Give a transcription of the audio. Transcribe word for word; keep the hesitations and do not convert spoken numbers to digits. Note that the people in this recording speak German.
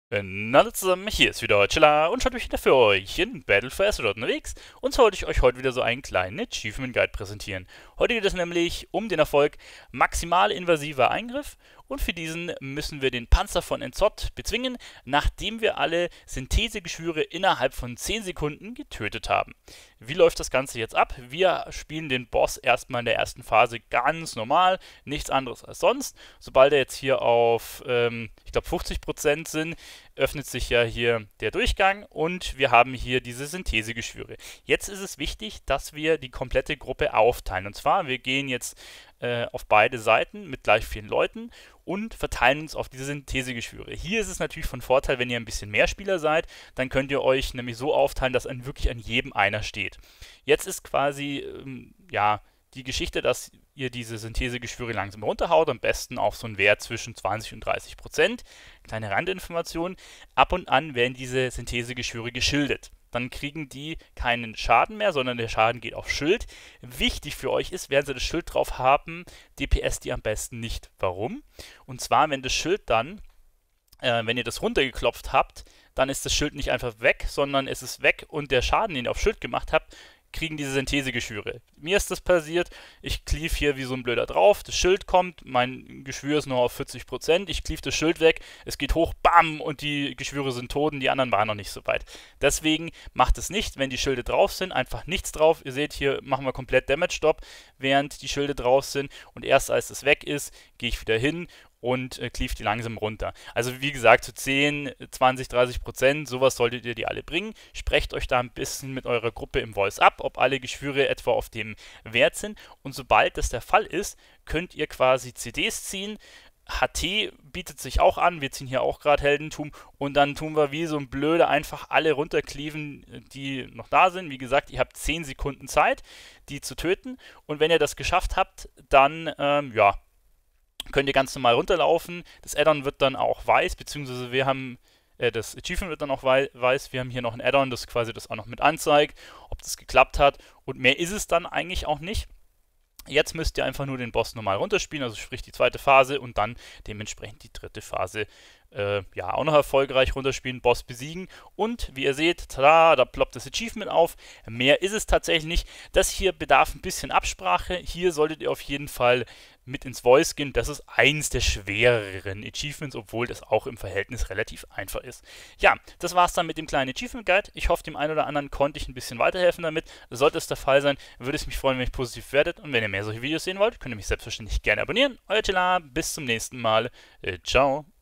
Ähm, Hallo zusammen, hier ist wieder Chilla und schaut mich wieder für euch in Battle for Azeroth unterwegs und so wollte ich euch heute wieder so einen kleinen Achievement Guide präsentieren. Heute geht es nämlich um den Erfolg maximal invasiver Eingriff und für diesen müssen wir den Panzer von N'Zoth bezwingen, nachdem wir alle Synthesegeschwüre innerhalb von zehn Sekunden getötet haben. Wie läuft das Ganze jetzt ab? Wir spielen den Boss erstmal in der ersten Phase ganz normal, nichts anderes als sonst. Sobald er jetzt hier auf, ähm, ich glaube, fünfzig Prozent sind, öffnet sich ja hier der Durchgang und wir haben hier diese Synthesegeschwüre. Jetzt ist es wichtig, dass wir die komplette Gruppe aufteilen. Und zwar, wir gehen jetzt äh, auf beide Seiten mit gleich vielen Leuten und verteilen uns auf diese Synthesegeschwüre. Hier ist es natürlich von Vorteil, wenn ihr ein bisschen mehr Spieler seid, dann könnt ihr euch nämlich so aufteilen, dass an wirklich an jedem einer steht. Jetzt ist quasi, ähm, ja, die Geschichte, dass ihr diese Synthesegeschwüre langsam runterhaut, am besten auf so einen Wert zwischen zwanzig und dreißig Prozent. Kleine Randinformation, ab und an werden diese Synthesegeschwüre geschildet. Dann kriegen die keinen Schaden mehr, sondern der Schaden geht auf Schild. Wichtig für euch ist, während sie das Schild drauf haben, D P S die am besten nicht. Warum? Und zwar, wenn das Schild dann, äh, wenn ihr das runtergeklopft habt, dann ist das Schild nicht einfach weg, sondern es ist weg und der Schaden, den ihr auf Schild gemacht habt, kriegen diese Synthesegeschwüre. Mir ist das passiert, ich cleave hier wie so ein Blöder drauf, das Schild kommt, mein Geschwür ist nur auf vierzig Prozent, ich cleave das Schild weg, es geht hoch, bam, und die Geschwüre sind tot und die anderen waren noch nicht so weit. Deswegen macht es nicht, wenn die Schilde drauf sind, einfach nichts drauf. Ihr seht, hier machen wir komplett Damage Stop, während die Schilde drauf sind und erst als es weg ist, gehe ich wieder hin und äh, cleave die langsam runter. Also wie gesagt, zu zehn, zwanzig, dreißig Prozent, sowas solltet ihr die alle bringen. Sprecht euch da ein bisschen mit eurer Gruppe im Voice ab, ob alle Geschwüre etwa auf dem Wert sind. Und sobald das der Fall ist, könnt ihr quasi C Ds ziehen. H T bietet sich auch an, wir ziehen hier auch gerade Heldentum und dann tun wir wie so ein Blöde einfach alle runtercleaven, die noch da sind. Wie gesagt, ihr habt zehn Sekunden Zeit, die zu töten und wenn ihr das geschafft habt, dann, ähm, ja, könnt ihr ganz normal runterlaufen. Das Add-on wird dann auch weiß, beziehungsweise wir haben, äh, das Achievement wird dann auch wei weiß. Wir haben hier noch ein Add-on, das quasi das auch noch mit anzeigt, ob das geklappt hat. Und mehr ist es dann eigentlich auch nicht. Jetzt müsst ihr einfach nur den Boss normal runterspielen, also sprich die zweite Phase und dann dementsprechend die dritte Phase äh, ja auch noch erfolgreich runterspielen, Boss besiegen und wie ihr seht, tada, da ploppt das Achievement auf. Mehr ist es tatsächlich nicht. Das hier bedarf ein bisschen Absprache. Hier solltet ihr auf jeden Fall mit ins Voice gehen. Das ist eins der schwereren Achievements, obwohl das auch im Verhältnis relativ einfach ist. Ja, das war's dann mit dem kleinen Achievement Guide. Ich hoffe, dem einen oder anderen konnte ich ein bisschen weiterhelfen damit. Sollte es der Fall sein, würde es mich freuen, wenn ihr positiv werdet. Und wenn ihr mehr solche Videos sehen wollt, könnt ihr mich selbstverständlich gerne abonnieren. Euer Tila, bis zum nächsten Mal. Äh, ciao.